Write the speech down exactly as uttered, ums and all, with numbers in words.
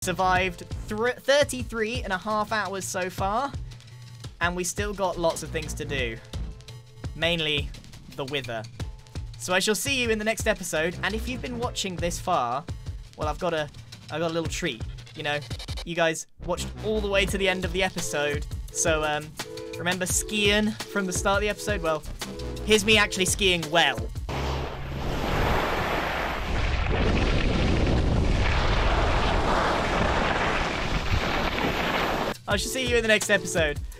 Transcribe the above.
Survived thirty-three and a half hours so far, and we still got lots of things to do. Mainly the Wither. So I shall see you in the next episode, and if you've been watching this far, well, I've got a, I've got a little treat. You know, you guys watched all the way to the end of the episode, so um, remember skiing from the start of the episode? Well, here's me actually skiing well. I shall see you in the next episode.